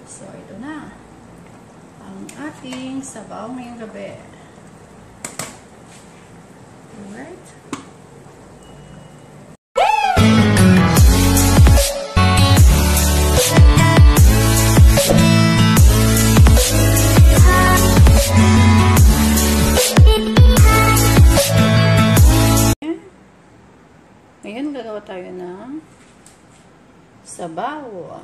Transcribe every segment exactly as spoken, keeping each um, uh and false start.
So, ito na ang ating sabaw ngayong gabi. Alright. Ngayon, gagawa tayo ng sabaw.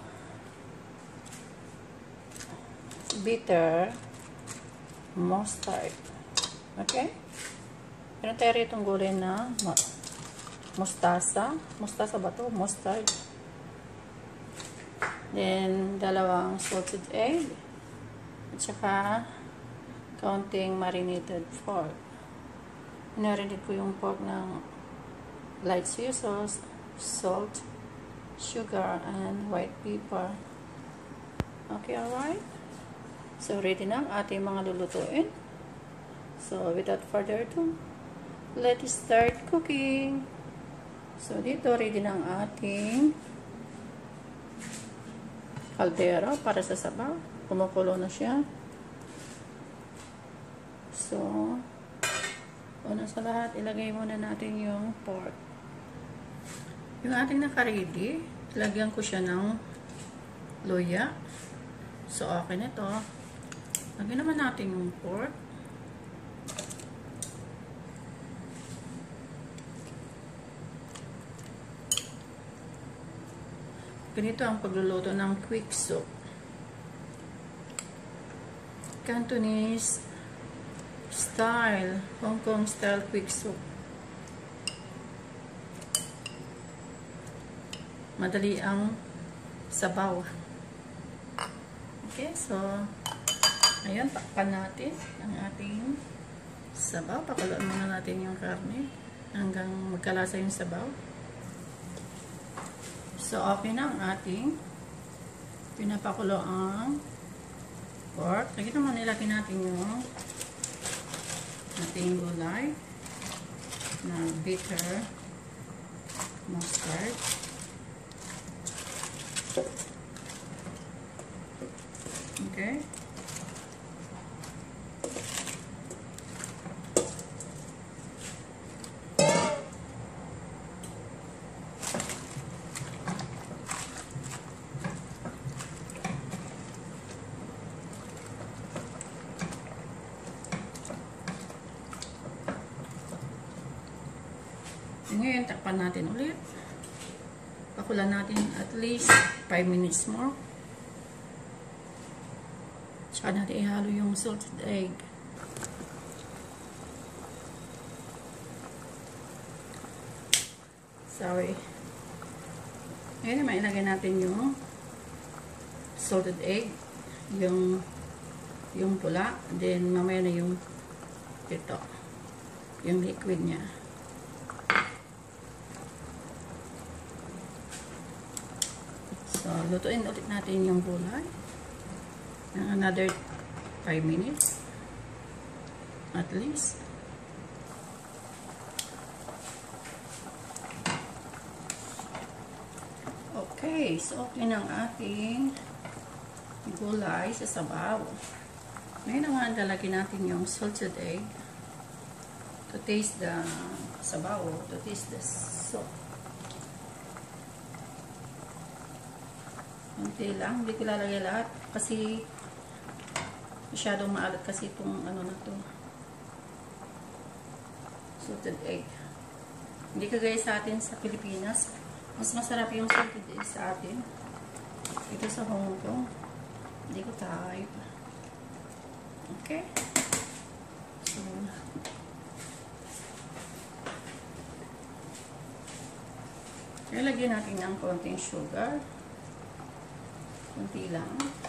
Bitter mustard. Okay? Meron tayo rito itong gulay na mustasa. Mustasa ba ito? Mustard. Then, dalawang salted egg. At saka, kaunting marinated pork. Inarinid ko yung pork ng light soy sauce, salt, sugar, and white pepper. Okay, alright? So, ready na ang ating mga lulutuin. So, without further ado, let's start cooking. So, dito, ready na ang ating kaldero para sa sabaw. Kumukulo na siya. So, una sa lahat, ilagay muna natin yung pork. Yung ating naka-ready, lagyan ko siya ng luya. So, okay na ito. Lagyan naman natin yung pork. Ganito ang pagluluto ng quick soup. Cantonese style, Hong Kong style quick soup. Madali ang sabaw. Okay, so ayan, takpan natin ang ating sabaw. Pakuluan muna natin yung karne hanggang magkalasa yung sabaw. So, okay na ang ating pinapakulo ang pork. Lagi naman nilagay natin yung ating gulay na bitter mustard. Okay. Ngayon, takpan natin ulit. Pakulan natin at least five minutes more. Tsaka natin ihalo yung salted egg. Sorry. Ngayon naman ilagay natin yung salted egg. Yung yung pula. Then mamaya na yung ito. Yung liquid niya. So, lutuin ulit natin yung gulay. Another five minutes. At least. Okay. So, okay na ang ating gulay sa sabaw. Ngayon naman, lalagyan natin yung salted egg to taste the sabaw, to taste the soup. Kunti lang, hindi ko lalagay lahat kasi masyadong maalat kasi itong ano na to, salted egg. Hindi kagaya sa atin sa Pilipinas, mas masarap yung salted egg sa atin. Ito sa Hong Kong, hindi ko type. Okay, so ilagyan natin ng konting sugar. Kunti lang.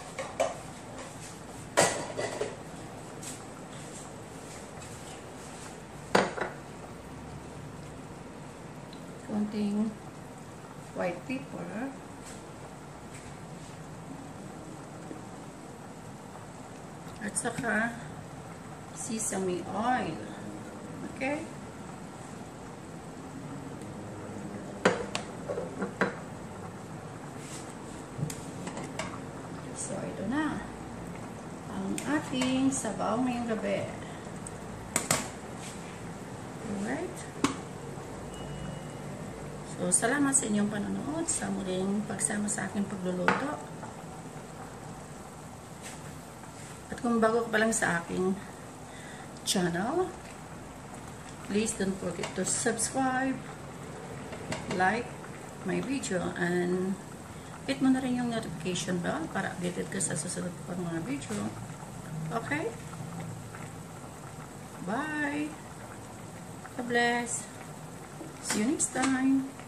Konting white pepper. At saka sesame oil. Okay? So, ito na. Ang ating sabaw ngayong gabi. Alright. So, salamat sa inyong panonood sa muling pagsama sa aking pagluluto. At kung bago ka pa lang sa aking channel, please don't forget to subscribe, like my video, and hit mo na rin yung notification bell para updated ka sa susunod ko mga video. Okay? Bye! God bless! See you next time!